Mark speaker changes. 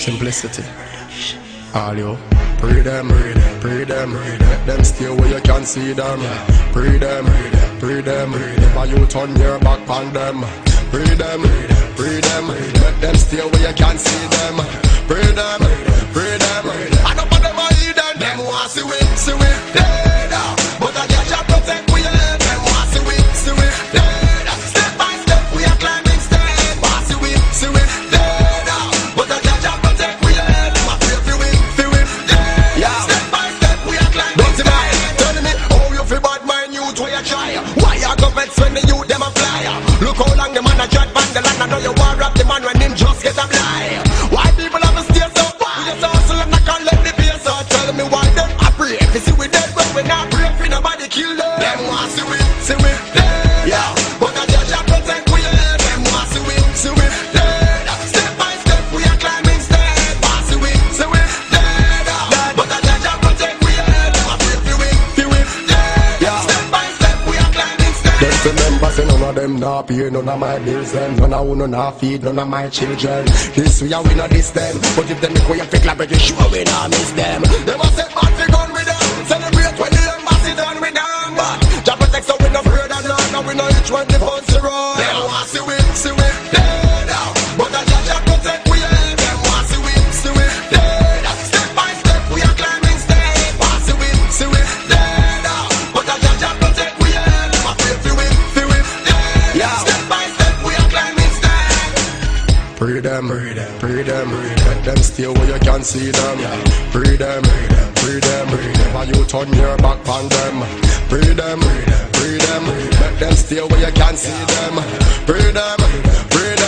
Speaker 1: Simplicity. All you. Free them, let them stay where you can see them. Free them, never you turn your back on them. Free them, let them stay where you can see them. Free them, I don't want them to lead them. Them want see we dead. But I can't protect we head. Them want see we dead. Step by step we are climbing step. Want see we dead. But I can't protect we head. Them a pray for we dead. Yeah. Step by step we are climbing step. Tell me how you feel bad mind youth where you try. Why you go vex when the youth them a fly? Look how long the man a dread van the land. I know you want rap the man when him just get a fly. Why people have to stay so far? We just hustle and I can't let the pace out. Tell me why them a pray. If you see we dead but we not pray for nobody kill them. Them want see we dead. Yeah. But I just protect we head. Them want see we dead. Step by step we are climbing step. Want see we dead. But I just protect we head. Them a pray for we dead. Yeah. Step by step we are climbing step. Just remember say none of them not pay none of my bills them. None of who not feed none of my children. This we are we not this them. But if them make way fake like you sure we not miss them. They must say bad fi gun with them. Celebrate when the embassy done with them. But just protect so we no afraid of none. Now we know each one the phone zero. Them want see we dead. But I just protect we head. Them want see we dead. Step by step we are climbing step. Want see we dead. But I just protect we head. Them a pray for we dead. Yeah. Step by step we are climbing step. Free them, let them stay where you can see them. Free them, never you turn your back on them. Free them, let them stay where you can see them. Free them.